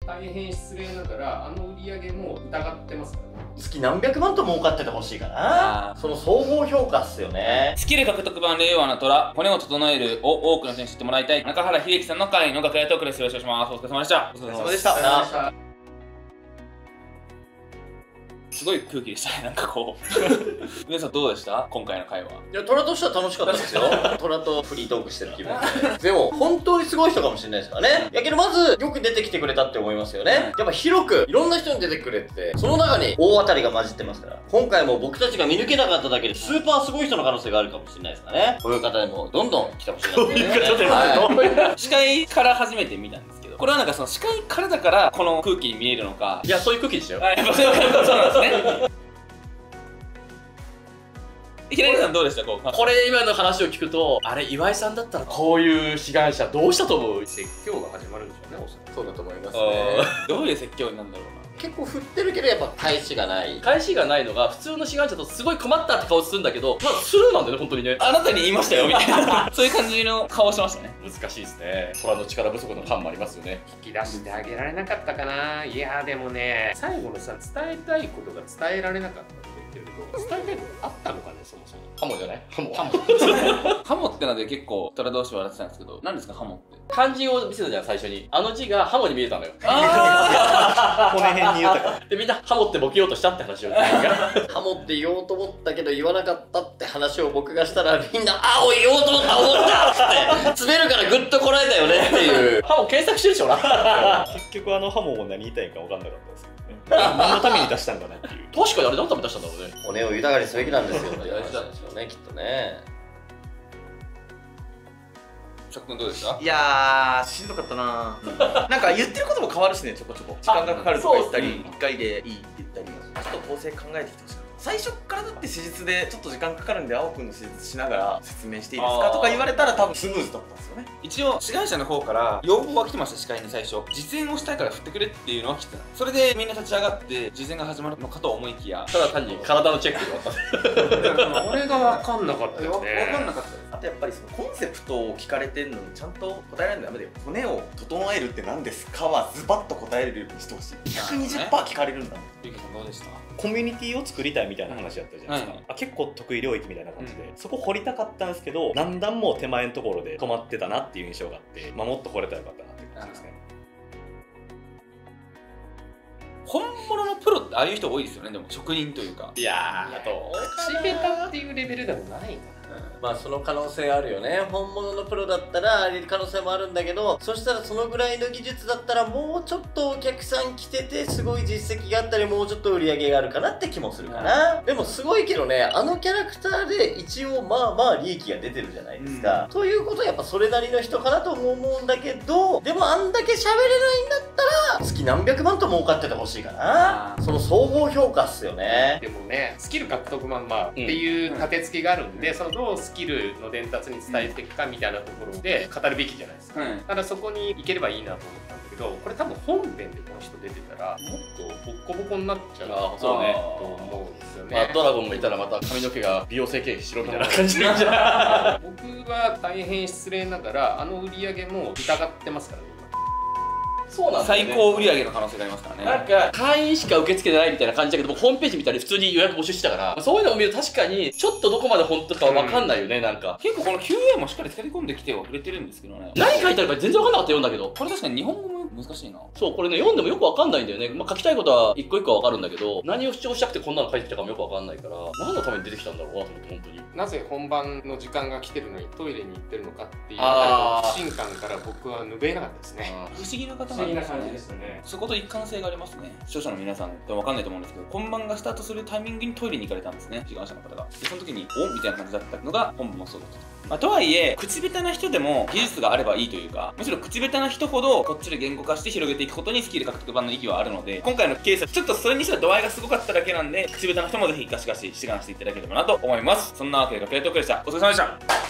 大変失礼ながら売り上げも疑ってますからね。 月何百万と儲かっててほしいかな。その総合評価っすよね。 スキル獲得版令和の虎、骨を整えるを多くの人に知ってもらいたい。中原秀樹さんの会の楽屋トークです。よろしくお願いします。お疲れ様でした。 お疲れ様でした。 すごい空気でしたね、なんかこう。皆さんどうでした今回の会話。 いや、虎としては楽しかったですよ。虎とフリートークしてる気分で。でも、本当にすごい人かもしれないですからね。やけどまず、よく出てきてくれたって思いますよね。やっぱ広く、いろんな人に出てくれて、その中に大当たりが混じってますから。今回も僕たちが見抜けなかっただけで、スーパーすごい人の可能性があるかもしれないですからね。こういう方でも、どんどん来てほしいなと思いますね。 司会から初めて見たんですけど、これはなんかその司会からだからこの空気に見えるのか。 いや、そういう空気でしたよ。 やっぱそうなんですね。平井さんどうでしたこれ今の話を聞くと、あれ岩井さんだったらこういう志願者どうしたと思う？ 説教が始まるんでしょうね、おそらく。 そうだと思いますね。 どういう説教になるんだろうな。 結構振ってるけど、やっぱ返しがない。 返しがないのが普通の志願者とすごい困ったって顔するんだけど、まあスルーなんだよね、本当にね。 あなたに言いましたよみたいなそういう感じの顔してましたね。 難しいですね。虎の力不足の感もありますよね。 引き出してあげられなかったかな。いやでもね、最後のさ、伝えたいことが伝えられなかったって言ってるけど、伝えたいことあったのかね、そもそも。 ハモじゃない？ハモ。 ハモってので結構虎同士笑ってたんですけど、何ですかハモって。 漢字を見せたじゃん、最初に。あの字がハモに見えたのよ。 骨辺に豊か。 で、みんなハモってボケようとしたって話を。 ハモって言おうと思ったけど言わなかったって話を僕がしたら、みんな、あ、おい、言おうと思ったって詰めるからグッとこらえたよねっていう。 ハモ検索してるでしょな。 結局ハモも何言いたいか分かんなかったですけどね。何のために出したんかなっていう。 確かにあれ何のために出したんだろうね。 骨を豊かにすべきなんですよ。大事なんですよね、きっとね。 シャク君どうでした？ いやー、しんどかったななんか言ってることも変わるしね、ちょこちょこ時間がかかるとか言ったり、1回でいいって言ったり、ちょっと構成考えてきてほしかった。最初からだって施術でちょっと時間かかるんで青くんの施術しながら説明していいですかとか言われたら多分スムーズだったんですよね。 一応志願者の方から要望は来てました。司会に最初実演をしたいから振ってくれっていうのは来てた。それでみんな立ち上がって実演が始まるのかと思いきや、 ただ単に体のチェックで終わった。 俺が分かんなかったよね。 分かんなかったです。 あとやっぱりそのコンセプトを聞かれてんのにちゃんと答えられるのダメだよ。骨を整えるって何ですかはズバッと答えれるようにしてほしい。120%聞かれるんだもん。 ゆうきさんどうでした？ コミュニティを作りたいみたいな話だったじゃないですか。結構得意領域みたいな感じで、そこ掘りたかったんですけど、何段も手前のところで止まってたなっていう印象があって、もっと掘れたらよかったなっていう感じですね。 本物のプロってああいう人多いですよね。でも職人というか。 いやー、あとしめたっていうレベルでもないかな。 まあその可能性あるよね。本物のプロだったらありる可能性もあるんだけど、そしたらそのぐらいの技術だったらもうちょっとお客さん来ててすごい実績があったり、もうちょっと売り上げがあるかなって気もするかな。でもすごいけどね、あのキャラクターで一応まあまあ利益が出てるじゃないですか。ということはやっぱそれなりの人かなとも思うんだけど、でもあんだけ喋れないんだったら月何百万と儲かっててほしいかな。その総合評価っすよね。 でもね、スキル獲得まんまっていう立て付けがあるんで、そのどうスキルの伝達に伝えていくかみたいなところで語るべきじゃないですか。ただそこに行ければいいなと思ったんだけど、これ多分本編でこの人出てたらもっとボッコボコになっちゃうそうねと思うんですよね。 まあドラゴンもいたらまた髪の毛が美容整形しろみたいな感じでいいんじゃない？ 僕は大変失礼ながら売り上げも疑ってますからね。 そうなんだよね。 最高売上の可能性がありますからね。 なんか会員しか受け付けてないみたいな感じだけど、僕ホームページ見たり普通に予約募集してたから、そういうのを見ると確かにちょっとどこまで本当かわかんないよね。なんか結構この QA もしっかり使い込んできてはくれてるんですけどね。 何書いてあるか全然わかんなかったよんだけど、 これ確かに日本語も難しいな。 そう、これね読んでもよくわかんないんだよね。まあ書きたいことは一個一個はわかるんだけど、何を主張したくてこんなの書いてきたかもよくわかんないから、何のために出てきたんだろうなと思って。本当になぜ本番の時間が来てるのにトイレに行ってるのかっていうあたりの不信感から僕は拭えなかったですね。 不思議な方不思議な感じですね。 そこと一貫性がありますね。視聴者の皆さんってわかんないと思うんですけど、本番がスタートするタイミングにトイレに行かれたんですね、志願者の方が。でその時におみたいな感じだったのが本部もそうだったと。とはいえ口下手な人でも技術があればいいというか、むしろ口下手な人ほどこっちで言語化して広げていくことにスキル獲得版の意義はあるので、今回のケースはちょっとそれにしては度合いがすごかっただけなんで、口下手な人もぜひガシガシ志願していただければなと思います。そんなわけで楽屋トークでした。お疲れ様でした。